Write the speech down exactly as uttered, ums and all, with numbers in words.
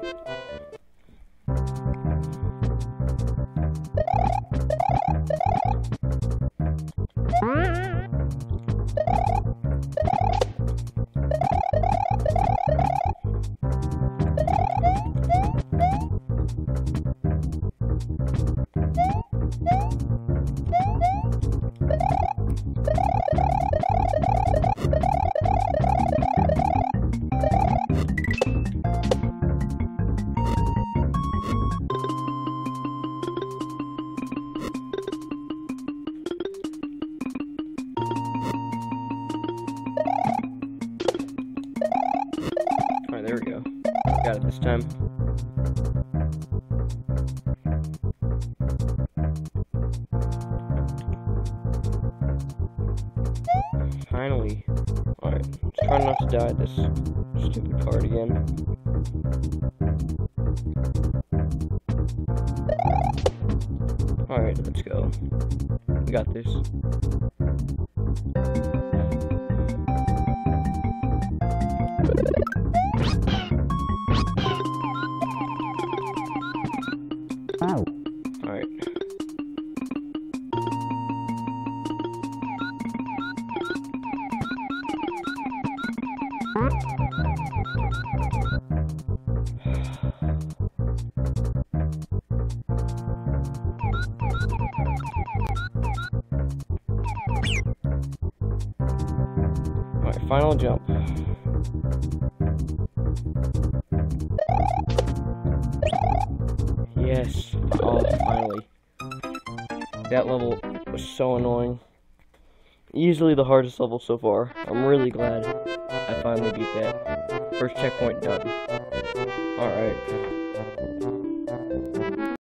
Alright, there we go. Got it this time. Finally. Alright, let's try not to die at this stupid card again. Alright, let's go. We got this. Ow. Alright. Alright, final jump. Yes. Oh, finally. That level was so annoying. Easily the hardest level so far. I'm really glad I finally beat that. First checkpoint done. Alright.